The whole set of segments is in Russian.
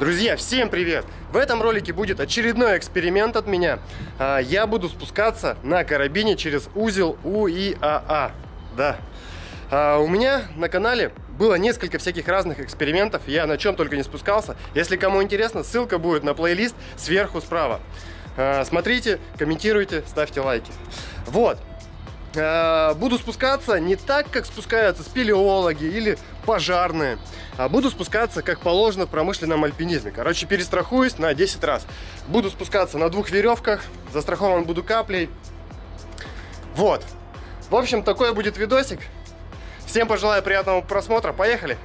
Друзья, всем привет! В этом ролике будет очередной эксперимент от меня. Я буду спускаться на карабине через узел УИАА. Да. У меня на канале было несколько всяких разных экспериментов. Я на чем только не спускался. Если кому интересно, ссылка будет на плейлист сверху справа. Смотрите, комментируйте, ставьте лайки. Вот. Буду спускаться не так, как спускаются спелеологи или пожарные, а буду спускаться, как положено в промышленном альпинизме. Короче, перестрахуюсь на 10 раз. Буду спускаться на 2 веревках, застрахован буду каплей. Вот. В общем, такой будет видосик. Всем пожелаю приятного просмотра. Поехали!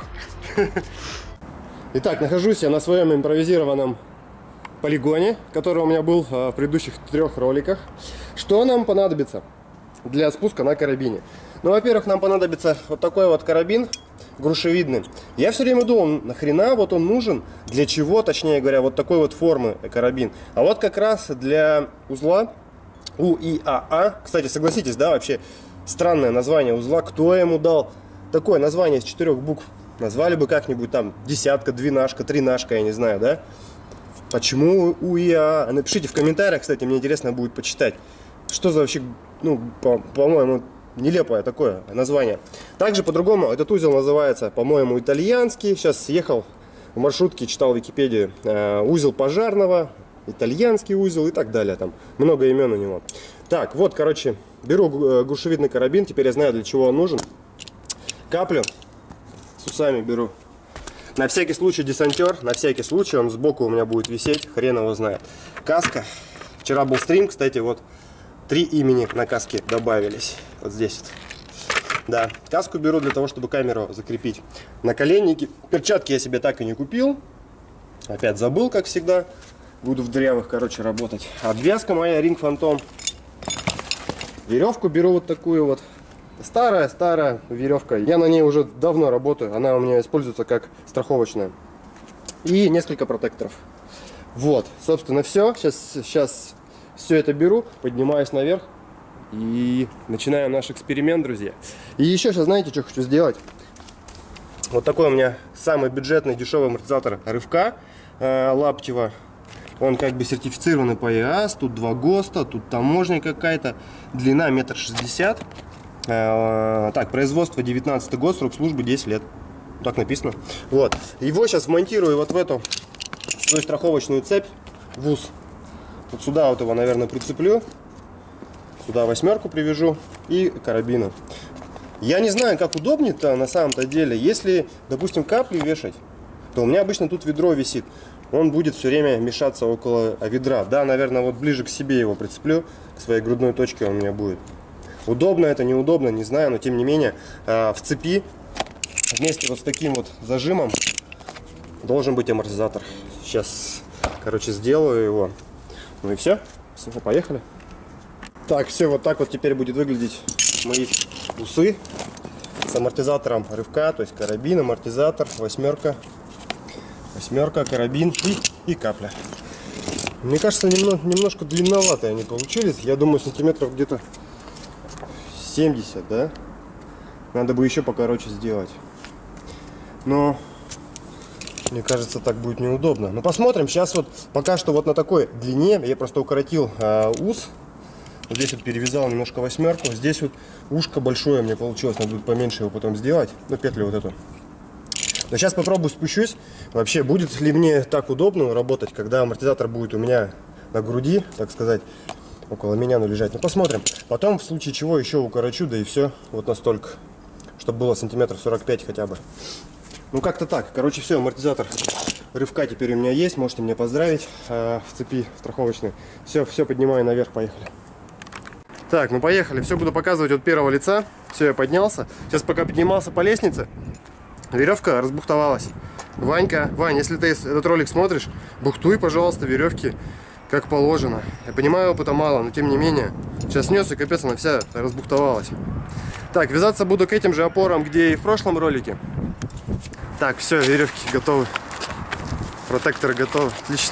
Итак, нахожусь я на своем импровизированном полигоне, который у меня был в предыдущих 3 роликах. Что нам понадобится для спуска на карабине? Ну, во-первых, нам понадобится вот такой вот карабин грушевидный. Я все время думал, нахрена вот он нужен, для чего, точнее говоря, вот такой вот формы карабин. А вот как раз для узла УИАА. Кстати, согласитесь, да, вообще странное название узла. Кто ему дал такое название из 4 букв? Назвали бы как-нибудь там десятка, двенашка, тринашка, я не знаю, да? Почему УИАА? Напишите в комментариях, кстати, мне интересно будет почитать. Что за вообще, ну, по-моему, нелепое такое название. Также по-другому этот узел называется, по-моему, итальянский. Сейчас ехал в маршрутке, читал в Википедии. Узел пожарного, итальянский узел и так далее. Там много имен у него. Так, вот, короче, беру грушевидный карабин. Теперь я знаю, для чего он нужен. Каплю с усами беру. На всякий случай десантер, на всякий случай, он сбоку у меня будет висеть, хрен его знает. Каска. Вчера был стрим, кстати, вот 3 имени на каске добавились. Вот здесь вот. Да, каску беру для того, чтобы камеру закрепить. Наколенники. Перчатки я себе так и не купил. Опять забыл, как всегда. Буду в дырявых, короче, работать. Обвязка моя Ring Phantom. Веревку беру вот такую вот. Старая веревка. Я на ней уже давно работаю. Она у меня используется как страховочная. И несколько протекторов. Вот, собственно, все. Сейчас все это беру, поднимаюсь наверх и начинаем наш эксперимент, друзья. И еще сейчас, знаете, что хочу сделать? Вот такой у меня самый бюджетный дешевый амортизатор рывка Лаптева. Он как бы сертифицированный по ЕАС. Тут 2 ГОСТа, тут таможня какая-то. Длина 1,60 м. Так, производство 19 год, срок службы 10 лет. Так написано. Вот. Его сейчас вмонтирую вот в эту свою страховочную цепь в УЗ. Вот сюда вот его, наверное, прицеплю. Сюда 8-ку привяжу и карабина. Я не знаю, как удобнее-то на самом-то деле. Если, допустим, капли вешать, то у меня обычно тут ведро висит. Он будет все время мешаться около ведра. Да, наверное, вот ближе к себе его прицеплю. К своей грудной точке он у меня будет. Удобно это, неудобно, не знаю. Но тем не менее, в цепи вместе вот с таким вот зажимом должен быть амортизатор. Сейчас, короче, сделаю его. Ну и все, поехали. Так, все, вот так вот теперь будет выглядеть мои усы с амортизатором рывка, то есть карабин, амортизатор, 8-ка, карабин и капля. Мне кажется, немножко длинноватые они получились. Я думаю, сантиметров где-то 70, да? Надо бы еще покороче сделать. Но мне кажется, так будет неудобно. Но посмотрим. Сейчас вот пока что вот на такой длине. Я просто укоротил ус. Вот здесь вот перевязал немножко 8-ку. Здесь вот ушко большое мне получилось. Надо будет поменьше его потом сделать. Ну, петлю вот эту. Но сейчас попробую спущусь. Вообще, будет ли мне так удобно работать, когда амортизатор будет у меня на груди, так сказать, около меня лежать. Ну, посмотрим. Потом, в случае чего, еще укорочу, да и все. Вот настолько. Чтобы было сантиметров 45 хотя бы. Ну, как-то так. Короче, все, амортизатор рывка теперь у меня есть. Можете меня поздравить в цепи страховочной. Все, поднимаю наверх, поехали. Так, ну поехали. Все буду показывать от первого лица. Все, я поднялся. Сейчас пока поднимался по лестнице, веревка разбухтовалась. Вань, если ты этот ролик смотришь, бухтуй, пожалуйста, веревки как положено. Я понимаю, опыта мало, но тем не менее. Сейчас снес, и капец, она вся разбухтовалась. Так, вязаться буду к этим же опорам, где и в прошлом ролике. Так, все, веревки готовы. Протекторы готовы. Отлично.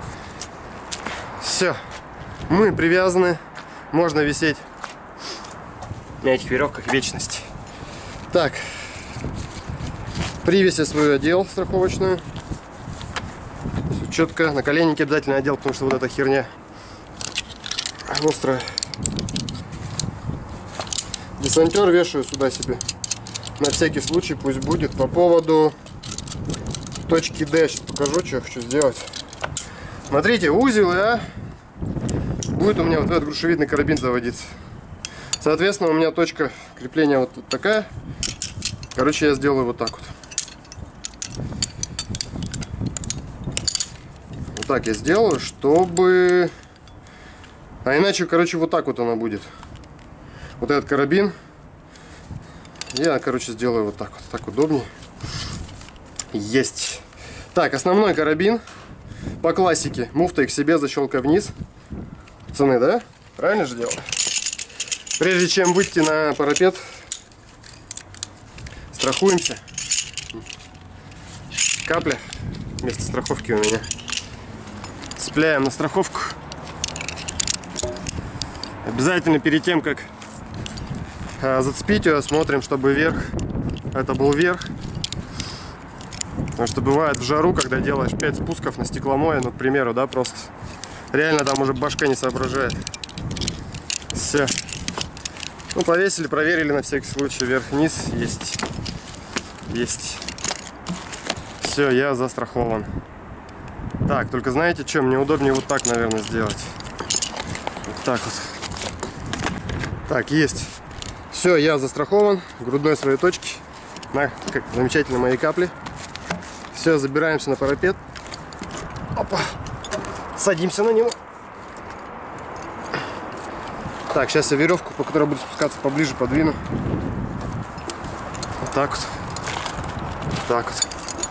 Все. Мы привязаны. Можно висеть на этих веревках вечности. Так. Привязь я свою одел страховочную. Все четко. Наколенники обязательно одел, потому что вот эта херня острая. Десантер вешаю сюда себе. На всякий случай пусть будет. По поводу точки D. Сейчас покажу, что я хочу сделать. Смотрите, узел, будет у меня вот этот грушевидный карабин заводиться. Соответственно, у меня точка крепления вот тут такая. Короче, я сделаю вот так вот. Вот так я сделаю, чтобы... А иначе, короче, вот так вот она будет. Вот этот карабин. Я, короче, сделаю вот так вот. Так удобнее. Есть. Так, основной карабин. По классике. Муфтой к себе, защелка вниз. Пацаны, да? Правильно же делаю? Прежде чем выйти на парапет, страхуемся. Капля вместо страховки у меня. Цепляем на страховку. Обязательно перед тем, как зацепить ее, смотрим, чтобы верх, это был верх. Потому что бывает в жару, когда делаешь 5 спусков на стекломое, ну, к примеру, да, просто реально там уже башка не соображает. Все. Ну, повесили, проверили на всякий случай. Вверх-вниз. Есть. Есть. Все, я застрахован. Так, только знаете что? Мне удобнее вот так, наверное, сделать. Вот так вот. Так, есть. Все, я застрахован. Грудной своей точки. На, как замечательно, мои капли. Все, забираемся на парапет. Опа. Садимся на него. Так, сейчас я веревку, по которой буду спускаться поближе, подвину. Вот так вот. Так вот.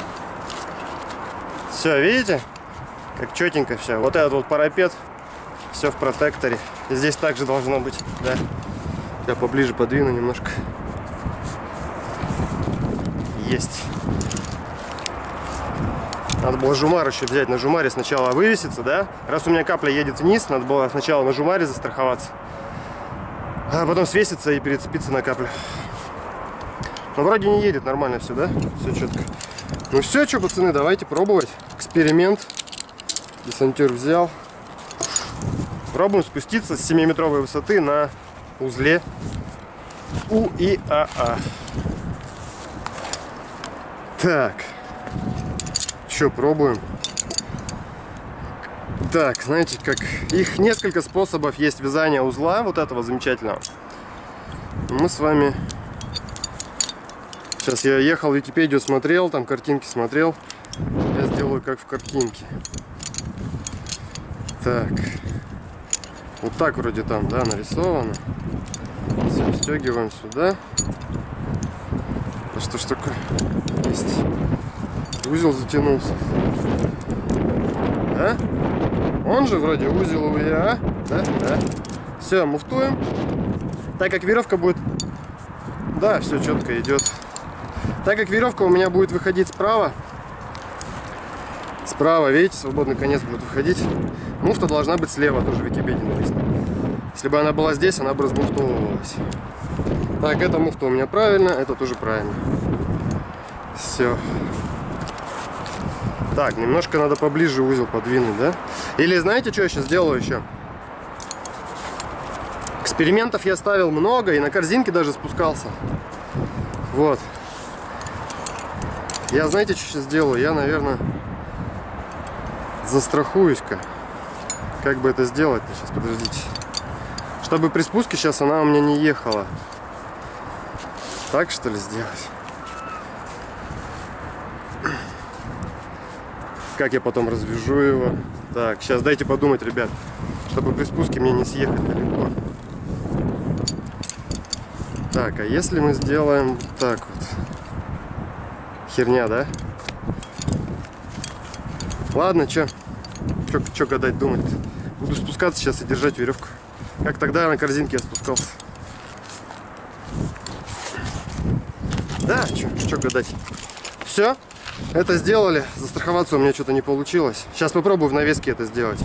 Все, видите? Как четенько все. Вот этот вот парапет. Все в протекторе. И здесь также должно быть. Да. Я поближе подвину немножко. Есть. Надо было жумар еще взять. На жумаре сначала вывеситься, да? Раз у меня капля едет вниз, надо было сначала на жумаре застраховаться. А потом свеситься и перецепиться на каплю. Но вроде не едет, нормально все, да? Все четко. Ну все, что, пацаны, давайте пробовать. Эксперимент. Десантер взял. Пробуем спуститься с 7-метровой высоты на узле УИАА. Так. Что, пробуем? Так, знаете, как их несколько способов есть вязания узла вот этого замечательного. Мы с вами... Сейчас я ехал в Википедию, смотрел, там картинки смотрел. Я сделаю как в картинке. Так. Вот так вроде там, да, нарисовано. Все, встегиваем сюда. Да что ж такое? Есть. Узел затянулся. Да? Он же вроде узел УИА. Да? Да. Все, муфтуем. Так как веревка будет... Да, все четко идет. Так как веревка у меня будет выходить справа. Справа, видите, свободный конец будет выходить. Муфта должна быть слева, тоже в Википедии написано. Если бы она была здесь, она бы размуфтовывалась. Так, эта муфта у меня правильно, это тоже правильно. Все. Так, немножко надо поближе узел подвинуть, да? Или знаете, что я сейчас сделаю еще? Экспериментов я ставил много, и на корзинке даже спускался. Вот. Я, знаете, что сейчас сделаю? Я, наверное, застрахуюсь-ка. Как бы это сделать-то? Сейчас, подождите. Чтобы при спуске сейчас она у меня не ехала. Так, что ли, сделать? Как я потом развяжу его? Так, сейчас дайте подумать, ребят. Чтобы при спуске мне не съехать далеко. Так, а если мы сделаем так вот? Херня, да? Ладно, чё гадать, думать. Буду спускаться сейчас и держать веревку. Как тогда на корзинке я спускался. Да, чё гадать. Все, это сделали. Застраховаться у меня что-то не получилось. Сейчас попробую в навеске это сделать.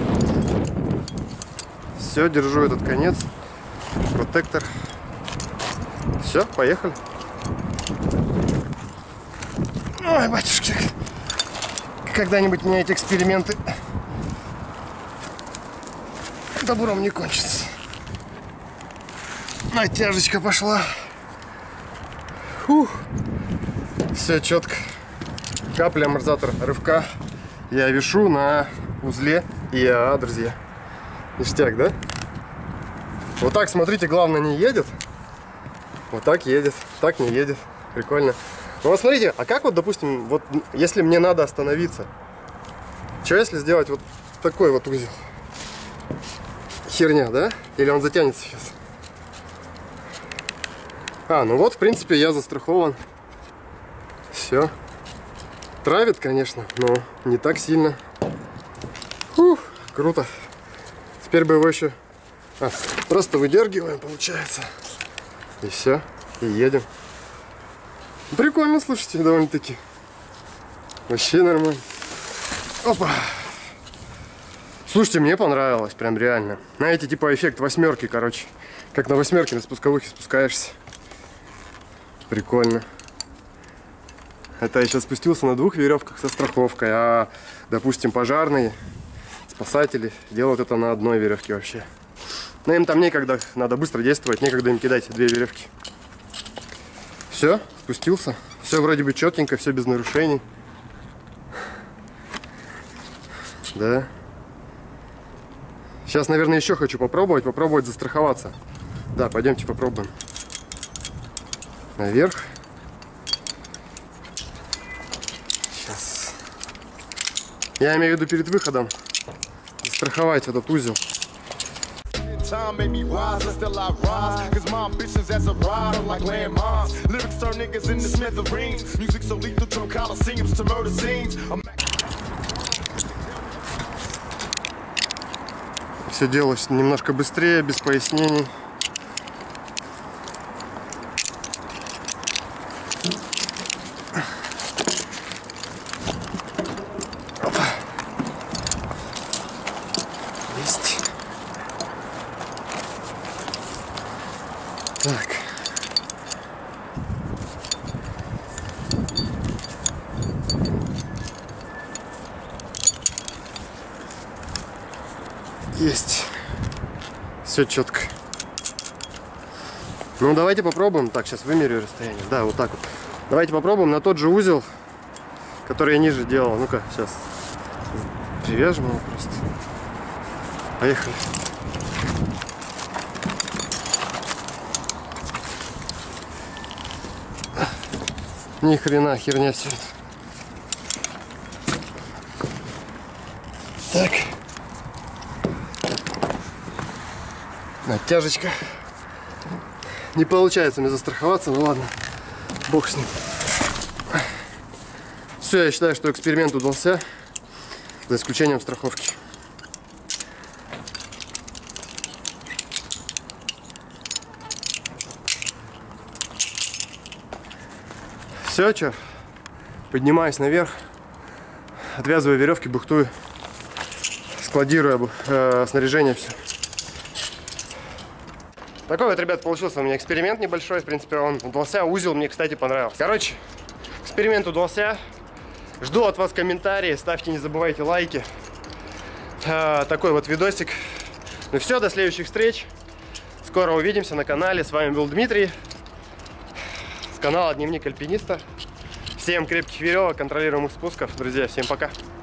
Все, держу этот конец. Протектор. Все, поехали. Ой, батюшки. когда-нибудь меня эти эксперименты добром не кончатся. Натяжечка пошла. Фух. Все четко. Капля амортизатора рывка я вешу на узле ИАА, друзья. Ништяк, да? Вот так, смотрите, главное, не едет. Вот так едет, так не едет. Прикольно. Ну вот смотрите, а как вот, допустим, вот если мне надо остановиться, что если сделать вот такой вот узел? Херня, да? Или он затянется сейчас? Ну вот, в принципе, я застрахован. Все. Травит, конечно, но не так сильно. Фух, круто. Теперь бы его еще просто выдергиваем, получается. И все, и едем. Прикольно, слушайте, довольно-таки. Вообще нормально. Опа. Слушайте, мне понравилось, прям реально. Знаете, типа эффект восьмерки, короче. Как на восьмерке на спусковых и спускаешься. Прикольно. Это я сейчас спустился на 2 веревках со страховкой, а, допустим, пожарные, спасатели делают это на 1 веревке вообще. Но им там некогда, надо быстро действовать, некогда им кидать 2 веревки. Все, спустился. Все вроде бы четенько, все без нарушений. Да. Сейчас, наверное, еще хочу попробовать застраховаться. Да, пойдемте попробуем. Наверх. Сейчас. Я имею в виду перед выходом застраховать этот узел. Time made me wise, but still I rise. Cause my ambitions as a rider like landmines. Lyrics turn niggas into smithereens. Music so lethal from coliseums to murder scenes. Все делалось немножко быстрее, без пояснений. Есть. Так. Есть. Все четко. Ну, давайте попробуем. Так, сейчас вымерю расстояние. Да, вот так вот. Давайте попробуем на тот же узел, который я ниже делал. Ну-ка, сейчас привяжем его просто. Поехали. Ни хрена, херня все это. Так. Натяжечка. Не получается мне застраховаться, ну ладно. Бог с ним. Все, я считаю, что эксперимент удался. За исключением страховки. Все, что? Поднимаюсь наверх. Отвязываю веревки, бухтую. Складирую снаряжение, все. Такой вот, ребят, получился у меня эксперимент небольшой. В принципе, он удался. Узел мне, кстати, понравился. Короче, эксперимент удался. Жду от вас комментарии. Ставьте, не забывайте лайки. Такой вот видосик. Ну все, до следующих встреч. Скоро увидимся на канале. С вами был Дмитрий. С канала Дневник Альпиниста. Всем крепких веревок, контролируемых спусков. Друзья, всем пока.